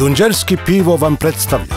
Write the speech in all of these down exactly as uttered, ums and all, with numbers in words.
Dunđerski pivo vam predstavlja.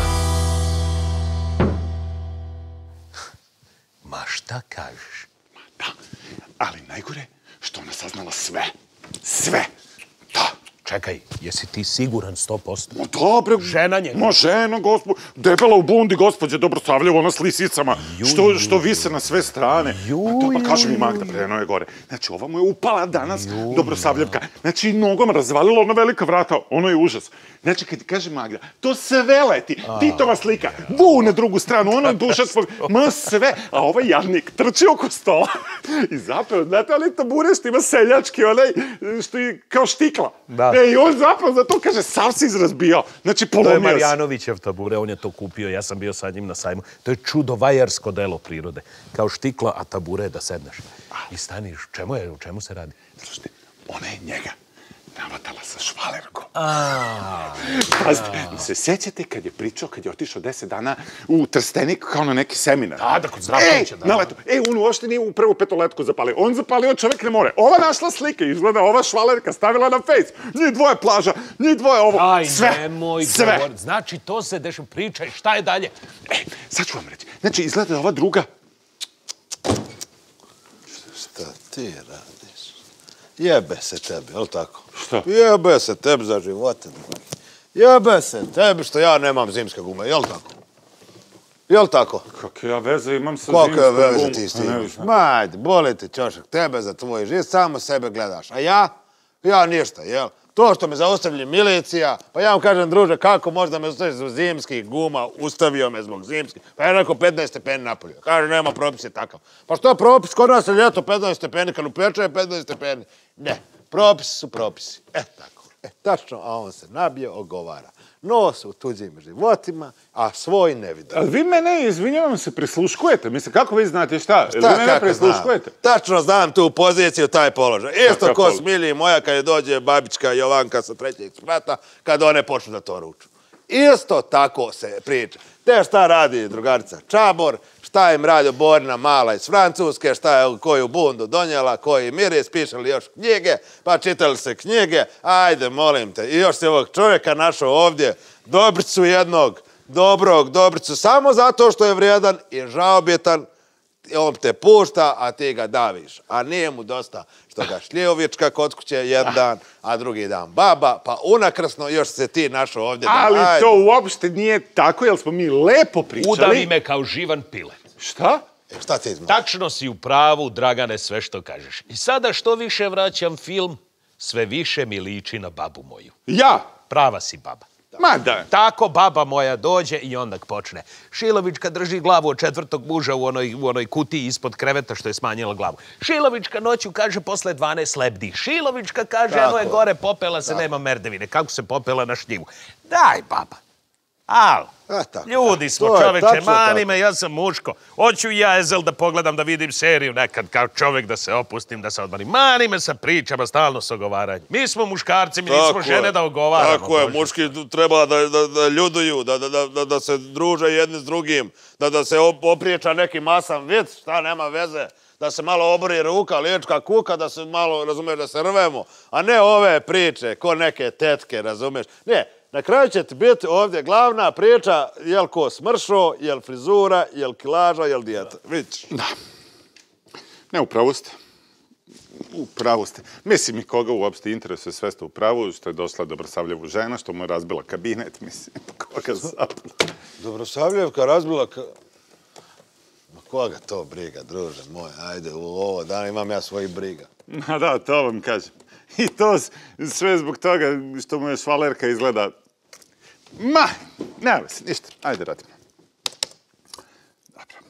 Ma šta kažeš? Da, ali najgore što ona saznala sve. Sve. Da. Čekaj, jesi ti siguran sto posto? Ma dobro. Žena njega. Ma žena, gospod. Debela u bundi, gospođe Dobrosavljevo, ona s lisicama. Što, što vise na sve strane. A to pa kaže mi Magda pre Nove Gore. Znači, ova mu je upala danas Dobrosavljevka. Znači, nogom razvalila ona velika vrata. Ono je užas. Znači, kad ti kaže Magda, to sve leti. Titova slika. Bu na drugu stranu, ono duša svog. Ma sve. A ovaj jadnik trči oko stola. I zapravo, znate, ali tabure što ima seljački, onaj, što je kao štikla. Da. E, i on zapravo za to kaže, sav si izrazbijao. Znači, polomio se. To je Marjanovićev tabure, on je to kupio, ja sam bio sa njim na sajmu. To je čudo vajarsko delo prirode. Kao štikla, a tabure da sedneš. I staniš, čemu je, u čemu se radi? Slušajte, ona je njega navatala sa švalerkom. Pazite, se sjećate kad je pričao, kad je otišao deset dana u Trstenik kao na neki seminar? Da, da, kod Zdravkovića, da. E, na leto. E, on uopšte nije u prvu petoletku zapalio. On zapalio čovjek ne more. Ova našla slike, izgleda ova švalerka stavila na fejs. Njih dvoje plaža, njih dvoje ovo. Aj, sve, nemoj sve. govor. Znači, to se dešava, pričaj, šta je dalje? E, sad ću vam reći. Znači, izgleda ova druga. Šta ti radiš? Jebe se tebi, je li tako? Šta? Jebe se tebi za živote. Jebe se tebi što ja nemam zimske gume, je li tako? Je li tako? Kakve ja veze imam sa Kakve zimskom veze gumom? ti s A ne tim? više. Ma, ajde, boli ti čošak, tebe za tvoj život, samo sebe gledaš. A ja? Ja ništa, jel? To što me zaustavlja milicija, pa ja vam kažem, druže, kako možda me zaustaviti zbog zimskih guma, ustavio me zbog zimskih, pa ja rekao petnaest stepeni napolju. Kaže, nema, propis je takav. Pa što je propis? Kod nas je ljeto petnaest stepeni, kad upeče je petnaest stepeni. Ne, propisi su propisi. E, tako. E, tačno, a on se nabije, ogovara. Nos u tuđim životima, a svoj ne vidi. Ali vi mene, izvinjavam se, prisluškujete. Mislim, kako vi znate šta? Vi mene kako prisluškujete? znam? Tačno znam tu poziciju, taj položaj. Isto ko Smilji moja kad je dođe babička Jovanka sa trećeg sprata, kad one počnu da to ruču. Isto tako se priča. Te šta radi drugarica Čabor, šta im radi Borina mala iz Francuske, šta je koju bundu donijela, koji miris, pišali još knjige, pa čitali se knjige, ajde, molim te. I još se ovog čovjeka našao ovdje, Dobricu jednog, dobrog Dobricu, samo zato što je vrijedan i žaobjetan, on te pušta, a ti ga daviš. A nije mu dosta što ga šljivovička kod kuće jedan dan, a drugi dan baba, pa unakrsno još se ti našao ovdje. Ali to uopšte nije tako, jer smo mi lepo pričali. Udavi me kao živan pilet. Šta? E, šta ti znaš? Tačno si u pravu, Dragane, sve što kažeš. I sada što više vraćam film, sve više mi liči na babu moju. Ja? Prava si baba. Ma da. Tako baba moja dođe i onda počne. Šilovička drži glavu od četvrtog muža u onoj, u onoj kutiji ispod kreveta što je smanjila glavu. Šilovička noću kaže posle dvanaest lebdi. Šilovička kaže eno je gore, popela se, nema merdevine. Kako se popela na šljivu? Daj baba. Al, ljudi smo čoveče, mani me, ja sam muško. Hoću ja, Ezel, da pogledam, da vidim seriju nekad kao čovek, da se opustim, da se odmarim. Mani me sa pričama, stalno s ogovaranjem. Mi smo muškarci, mi nismo žene da ogovaramo. Tako je, muški treba da ljuduju, da se druže jedni s drugim, da se opriječa neki masan vic, šta nema veze. Da se malo obori ruka, liječka kuka, da se malo, razumeš, da se rvemo. A ne ove priče, ko neke tetke, razumeš. Ne, na kraju će ti biti ovdje glavna priča, jel ko smršo, jel frizura, jel kilaža, jel dijeta. Vidiš? Da. Ne, upravo ste. Upravo ste. Mislim, i koga uopšte interesuje sve ste upravo, što je došla Dobrosavljevu žena, što mu je razbila kabinet, mislim, koga zapala. Dobrosavljevka razbila ka... Ma koga to briga, druže moj, ajde, u ovo dana imam ja svojih briga. Ma da, to vam kažem. I to sve zbog toga što mu je švalerka izgleda... Ma, nema se, ništa. Ajde, radimo. Dobro.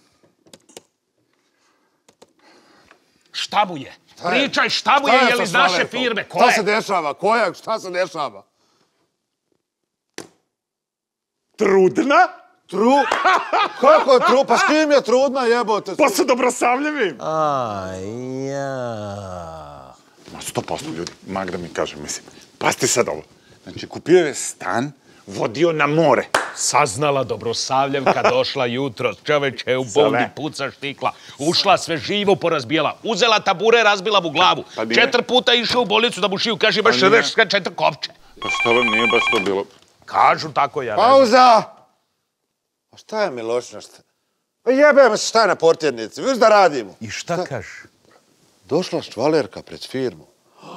Šta mu je? Pričaj, šta mu je, je li iz naše firme? Ko je? Šta se dešava? Koja? Šta se dešava? Trudna? Tru... Kako je tru... Pa s kim je trudna, jebote? Pa sa Dobrosavljevim. Aj, ja... Ma, sto posto ljudi, Magda mi kaže, mislim, pazite sad ovo. Znači, kupio je stan, vodio na more. Saznala Dobrosavljevka, došla jutro, čoveče, u bolni puca štikla, ušla sve živo porazbijala, uzela tabure, razbila mu glavu, četiri puta išao u bolnicu da mu šiju, kaže, imaš četiri kopče. Pa što vam nije baš to bilo? Kažu tako, ja ne znam. Pauza! A šta je Milošina? Pa jebem se šta je na portjernici, viš da radimo. I šta kaže? Došla švalerka pred firmu.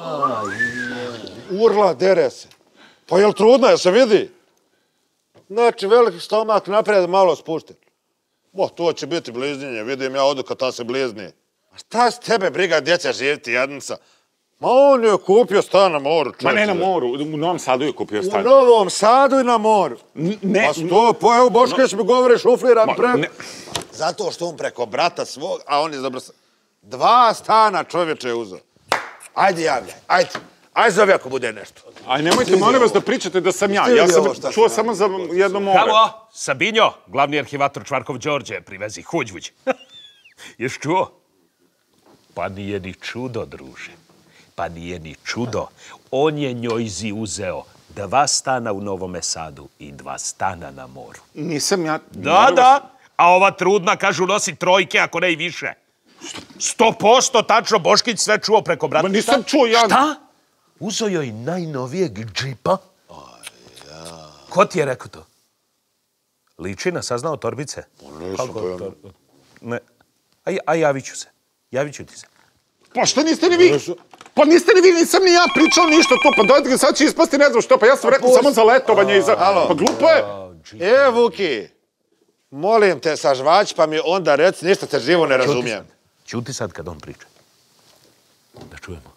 Urla, dere se. Pa jel trudna, jel se vidi? Znači, veliki stomak naprijed, malo spušten. O, to će biti bliznjenje, vidim ja odu kad ta se blizni. A šta s tebe briga djeca živiti jednica? Ma on je kupio stan na moru, čovječe. Ma ne na moru, u Novom Sadu je kupio stan. U Novom Sadu i na moru. Ne. Pa sto, pa evo Boškeć mi govori šufliram preko. ne. Zato što on preko brata svog, a on je dobro... Dva stana čovječe je uzeo. Ajde javljaj, ajde. Ajde zove ako bude nešto. Aj, nemojte, molim vas da pričate da sam ja. Ja sam čuo samo za jedno more. Halo, Sabinjo, glavni arhivator Čvarkov Đorđe, privezi huđvuđ. Ješ čuo? Pa nije ni čudo, druže. Pa nije ni čudo. On je njojzi uzeo dva stana u Novome Sadu i dva stana na moru. Nisam ja... Da, da. A ova trudna, kažu, nosi trojke, ako ne i više. Sto posto tačno Boškić sve čuo preko brata. Ma nisam čuo ja... Šta? Uzo joj najnovijeg džipa? Ko ti je rekao to? Liči na saznao torbice? Ne. A javit ću se. Javit ću ti se. Pa šta niste ni vi? Pa niste ni vi, nisam ni ja pričao ništa to. Pa dojte ga, sad će ispasti ne znam što. Pa ja sam rekao samo za letovanje i za... Pa glupo je. E, Vuki, molim te, sažvač, pa mi onda reci, ništa te živo ne razumijem. Ćuti sad kad on priča. Da čujemo.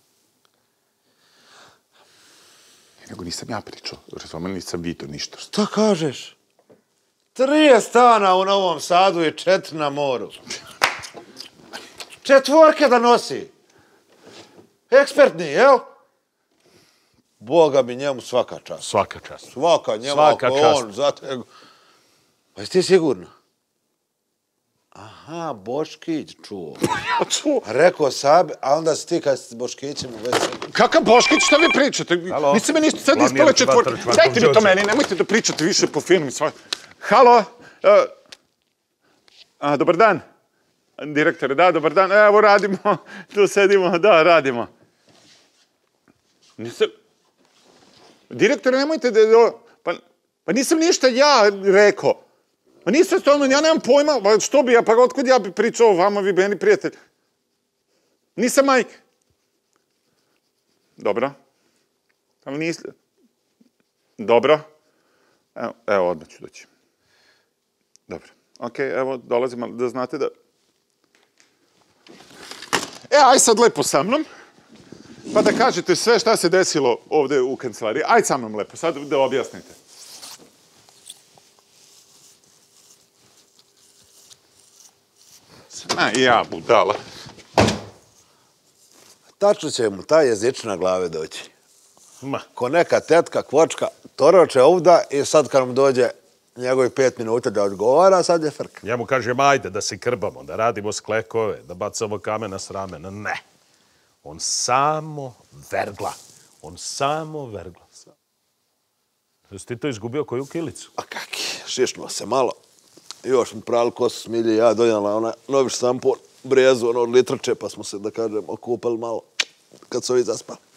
Nego nisam ja pričao, razumijem, nisam vidio ništa. Šta kažeš? Tri stana u Novom Sadu i četiri na moru. Četvorke da nosi. Ekspertni, jel? Boga mi njemu svaka čast. Svaka čast. Svaka njemu, Svaka ako čast. on, zato... Pa jesi ti sigurno? Aha, Boškić čuo. Ja čuo. Rekao Sabi, a onda si ti kad si s Boškićem u vezi. Kakav Boškić, šta vi pričate? Halo? Niste me ništa sad Glavni ispale arhivator četvorke. Čvarkov Dajte mi to Đorđe. meni, nemojte da pričate više po filmu. Halo? E, a, dobar dan. Direktore, da, dobar dan. Evo, radimo, tu sedimo, da, radimo. Nisam... Direktore, nemojte da... Pa, pa nisam ništa ja rekao. Pa nisam stvarno, ja nemam pojma, pa što bi ja, pa otkud ja bi pričao o vama, vi meni prijatelj. Nisam majke. Dobro. Ali nisi... Dobro. Evo, evo, odmah ću doći. Dobro. Okej, evo, dolazim, ali da znate da... E, aj sad lepo sa mnom, pa da kažete sve šta se desilo ovdje u kancelariji. Aj sa mnom lepo, sad da objasnite. A, ja, budala. Tačno će mu ta jezična glave doći. Ma. Ko neka tetka, kvočka, toroče ovda i sad kad mu dođe njegovi pet minuta da odgovara, sad je frka. Ja mu kažem, ajde da se krbamo, da radimo sklekove, da bacamo kamena s ramena. Ne. On samo vergla. On samo vergla. Jesi ti to izgubio koju kilicu? A kaki, šišnuo se malo. Još mi prali kosu smilje, ja donijela ona novi šampon, brezu, ono od litrače, pa smo se, da kažem, okupali malo kad su ovi zaspali.